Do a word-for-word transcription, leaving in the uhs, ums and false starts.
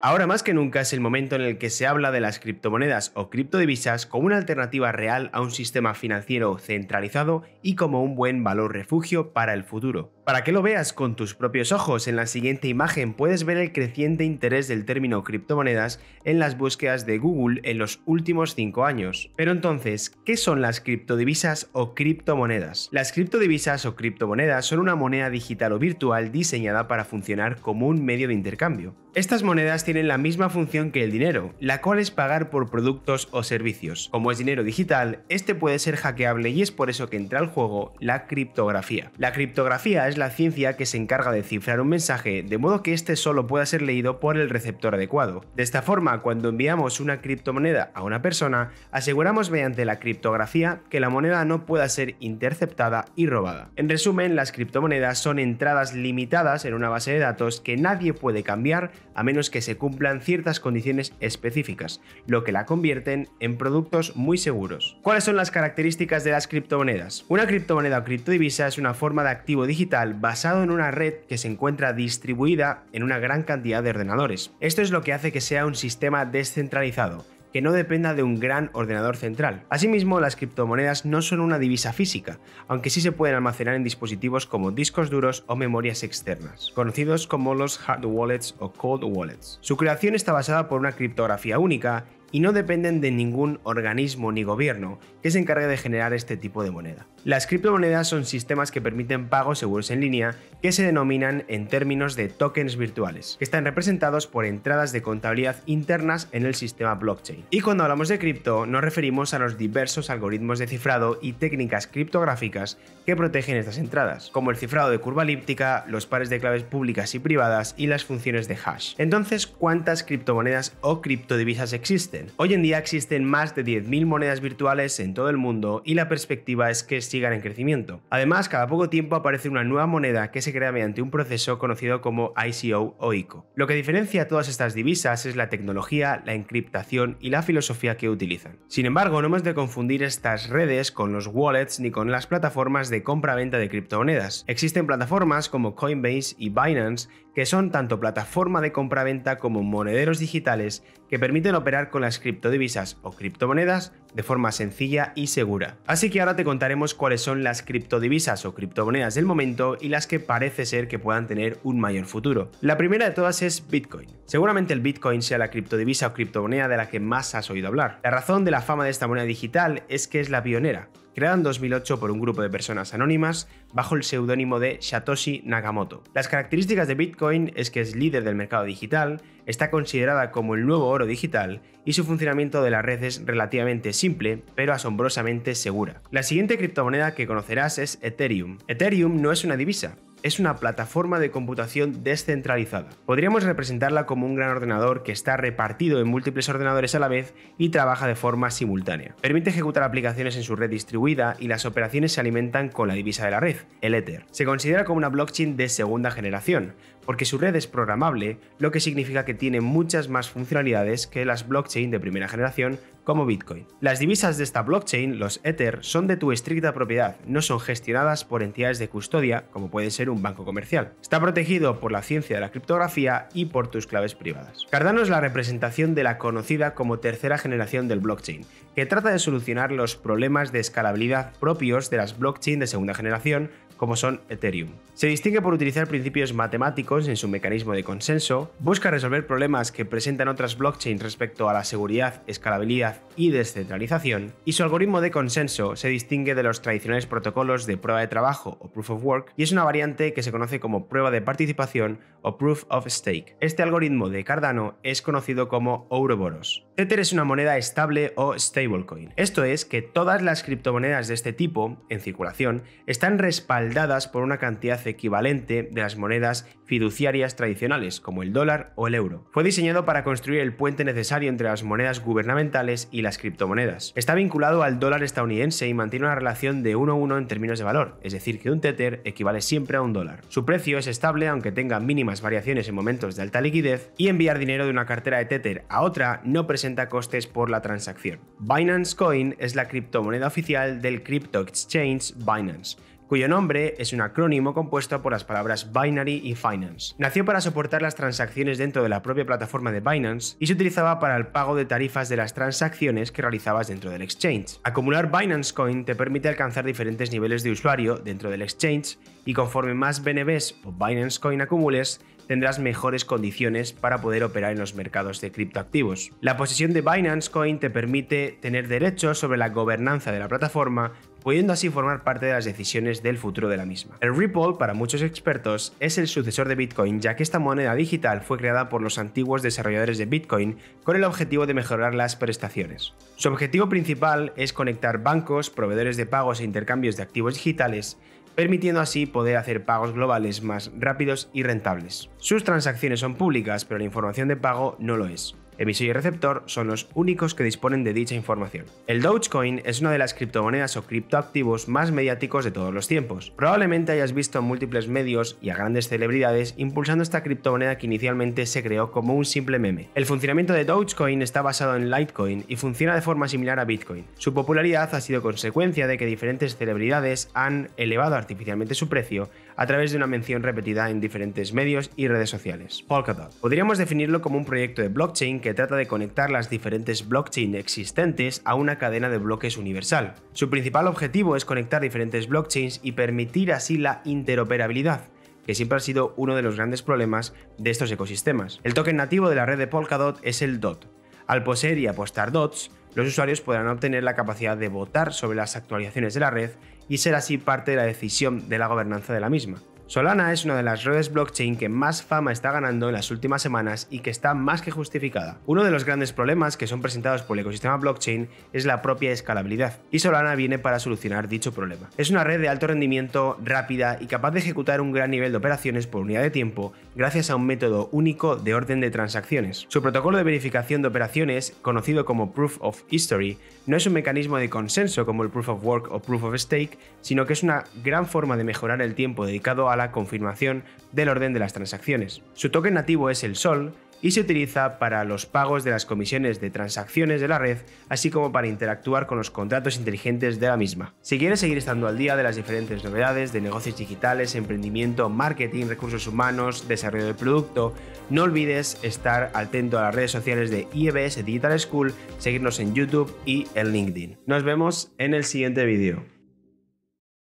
Ahora más que nunca es el momento en el que se habla de las criptomonedas o criptodivisas como una alternativa real a un sistema financiero centralizado y como un buen valor refugio para el futuro. Para que lo veas con tus propios ojos, en la siguiente imagen puedes ver el creciente interés del término criptomonedas en las búsquedas de Google en los últimos cinco años. Pero entonces, ¿qué son las criptodivisas o criptomonedas? Las criptodivisas o criptomonedas son una moneda digital o virtual diseñada para funcionar como un medio de intercambio. Estas monedas tienen la misma función que el dinero, la cual es pagar por productos o servicios. Como es dinero digital, este puede ser hackeable y es por eso que entra al juego la criptografía. La criptografía es la ciencia que se encarga de cifrar un mensaje de modo que este solo pueda ser leído por el receptor adecuado. De esta forma, cuando enviamos una criptomoneda a una persona, aseguramos mediante la criptografía que la moneda no pueda ser interceptada y robada. En resumen, las criptomonedas son entradas limitadas en una base de datos que nadie puede cambiar a menos que se cumplan ciertas condiciones específicas, lo que la convierten en productos muy seguros. ¿Cuáles son las características de las criptomonedas? Una criptomoneda o criptodivisa es una forma de activo digital basado en una red que se encuentra distribuida en una gran cantidad de ordenadores. Esto es lo que hace que sea un sistema descentralizado, que no dependa de un gran ordenador central. Asimismo, las criptomonedas no son una divisa física, aunque sí se pueden almacenar en dispositivos como discos duros o memorias externas, conocidos como los hard wallets o cold wallets. Su creación está basada por una criptografía única y no dependen de ningún organismo ni gobierno que se encargue de generar este tipo de moneda. Las criptomonedas son sistemas que permiten pagos seguros en línea que se denominan en términos de tokens virtuales, que están representados por entradas de contabilidad internas en el sistema blockchain. Y cuando hablamos de cripto, nos referimos a los diversos algoritmos de cifrado y técnicas criptográficas que protegen estas entradas, como el cifrado de curva elíptica, los pares de claves públicas y privadas y las funciones de hash. Entonces, ¿cuántas criptomonedas o criptodivisas existen? Hoy en día existen más de diez mil monedas virtuales en todo el mundo y la perspectiva es que sigan en crecimiento. Además, cada poco tiempo aparece una nueva moneda que se crea mediante un proceso conocido como I C O o I C O. Lo que diferencia a todas estas divisas es la tecnología, la encriptación y la filosofía que utilizan. Sin embargo, no hemos de confundir estas redes con los wallets ni con las plataformas de compra-venta de criptomonedas. Existen plataformas como Coinbase y Binance que son tanto plataforma de compra-venta como monederos digitales que permiten operar con las criptodivisas o criptomonedas de forma sencilla y segura. Así que ahora te contaremos cuáles son las criptodivisas o criptomonedas del momento y las que parece ser que puedan tener un mayor futuro. La primera de todas es Bitcoin. Seguramente el Bitcoin sea la criptodivisa o criptomoneda de la que más has oído hablar. La razón de la fama de esta moneda digital es que es la pionera, creada en dos mil ocho por un grupo de personas anónimas bajo el seudónimo de Satoshi Nakamoto. Las características de Bitcoin es que es líder del mercado digital, está considerada como el nuevo oro digital y su funcionamiento de la red es relativamente simple, pero asombrosamente segura. La siguiente criptomoneda que conocerás es Ethereum. Ethereum no es una divisa, es una plataforma de computación descentralizada. Podríamos representarla como un gran ordenador que está repartido en múltiples ordenadores a la vez y trabaja de forma simultánea. Permite ejecutar aplicaciones en su red distribuida y las operaciones se alimentan con la divisa de la red, el Ether. Se considera como una blockchain de segunda generación, porque su red es programable, lo que significa que tiene muchas más funcionalidades que las blockchain de primera generación como Bitcoin. Las divisas de esta blockchain, los Ether, son de tu estricta propiedad, no son gestionadas por entidades de custodia como puede ser un banco comercial. Está protegido por la ciencia de la criptografía y por tus claves privadas. Cardano es la representación de la conocida como tercera generación del blockchain, que trata de solucionar los problemas de escalabilidad propios de las blockchain de segunda generación como son Ethereum. Se distingue por utilizar principios matemáticos en su mecanismo de consenso, busca resolver problemas que presentan otras blockchains respecto a la seguridad, escalabilidad y descentralización, y su algoritmo de consenso se distingue de los tradicionales protocolos de prueba de trabajo o Proof of Work y es una variante que se conoce como prueba de participación o Proof of Stake. Este algoritmo de Cardano es conocido como Ouroboros. Tether es una moneda estable o stablecoin. Esto es que todas las criptomonedas de este tipo, en circulación, están respaldadas por una cantidad equivalente de las monedas fiduciarias tradicionales, como el dólar o el euro. Fue diseñado para construir el puente necesario entre las monedas gubernamentales y las criptomonedas. Está vinculado al dólar estadounidense y mantiene una relación de uno a uno en términos de valor, es decir, que un Tether equivale siempre a un dólar. Su precio es estable aunque tenga mínimas variaciones en momentos de alta liquidez y enviar dinero de una cartera de Tether a otra no presenta costes por la transacción. Binance Coin es la criptomoneda oficial del crypto exchange Binance, cuyo nombre es un acrónimo compuesto por las palabras Binary y Finance. Nació para soportar las transacciones dentro de la propia plataforma de Binance y se utilizaba para el pago de tarifas de las transacciones que realizabas dentro del exchange. Acumular Binance Coin te permite alcanzar diferentes niveles de usuario dentro del exchange y conforme más B N Bs o Binance Coin acumules, tendrás mejores condiciones para poder operar en los mercados de criptoactivos. La posesión de Binance Coin te permite tener derechos sobre la gobernanza de la plataforma, pudiendo así formar parte de las decisiones del futuro de la misma. El Ripple, para muchos expertos, es el sucesor de Bitcoin, ya que esta moneda digital fue creada por los antiguos desarrolladores de Bitcoin con el objetivo de mejorar las prestaciones. Su objetivo principal es conectar bancos, proveedores de pagos e intercambios de activos digitales, permitiendo así poder hacer pagos globales más rápidos y rentables. Sus transacciones son públicas, pero la información de pago no lo es. Emisor y receptor son los únicos que disponen de dicha información. El Dogecoin es una de las criptomonedas o criptoactivos más mediáticos de todos los tiempos. Probablemente hayas visto en múltiples medios y a grandes celebridades impulsando esta criptomoneda que inicialmente se creó como un simple meme. El funcionamiento de Dogecoin está basado en Litecoin y funciona de forma similar a Bitcoin. Su popularidad ha sido consecuencia de que diferentes celebridades han elevado artificialmente su precio a través de una mención repetida en diferentes medios y redes sociales. Polkadot. Podríamos definirlo como un proyecto de blockchain que trata de conectar las diferentes blockchains existentes a una cadena de bloques universal. Su principal objetivo es conectar diferentes blockchains y permitir así la interoperabilidad, que siempre ha sido uno de los grandes problemas de estos ecosistemas. El token nativo de la red de Polkadot es el D O T. Al poseer y apostar D O Ts, los usuarios podrán obtener la capacidad de votar sobre las actualizaciones de la red y ser así parte de la decisión de la gobernanza de la misma. Solana es una de las redes blockchain que más fama está ganando en las últimas semanas y que está más que justificada. Uno de los grandes problemas que son presentados por el ecosistema blockchain es la propia escalabilidad, y Solana viene para solucionar dicho problema. Es una red de alto rendimiento, rápida y capaz de ejecutar un gran nivel de operaciones por unidad de tiempo gracias a un método único de orden de transacciones. Su protocolo de verificación de operaciones, conocido como Proof of History, no es un mecanismo de consenso como el Proof of Work o Proof of Stake, sino que es una gran forma de mejorar el tiempo dedicado a la confirmación del orden de las transacciones. Su token nativo es el Sol y se utiliza para los pagos de las comisiones de transacciones de la red, así como para interactuar con los contratos inteligentes de la misma. Si quieres seguir estando al día de las diferentes novedades de negocios digitales, emprendimiento, marketing, recursos humanos, desarrollo del producto, no olvides estar atento a las redes sociales de I E B S Digital School, seguirnos en YouTube y en LinkedIn. Nos vemos en el siguiente vídeo.